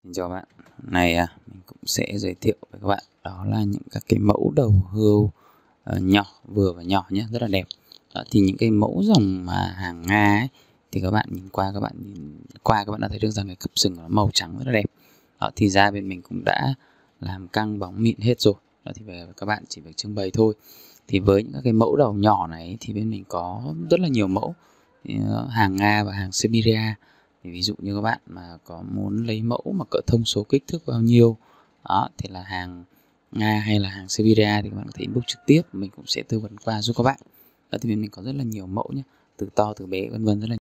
Xin chào bạn, hôm nay mình cũng sẽ giới thiệu với các bạn đó là những các cái mẫu đầu hươu nhỏ, vừa và nhỏ nhé, rất là đẹp. Đó, thì những cái mẫu dòng mà hàng Nga ấy, thì các bạn nhìn qua các bạn đã thấy được rằng cái cặp sừng nó màu trắng rất là đẹp. Đó, thì da bên mình cũng đã làm căng bóng mịn hết rồi. Đó, thì về các bạn chỉ việc trưng bày thôi. Thì với những các cái mẫu đầu nhỏ này thì bên mình có rất là nhiều mẫu hàng Nga và hàng Siberia. Thì ví dụ như các bạn mà có muốn lấy mẫu mà cỡ thông số kích thước bao nhiêu đó thì là hàng Nga hay là hàng Siberia thì các bạn có thể inbox trực tiếp, mình cũng sẽ tư vấn qua giúp các bạn. Đó thì mình có rất là nhiều mẫu nhé, từ to từ bé vân vân rất là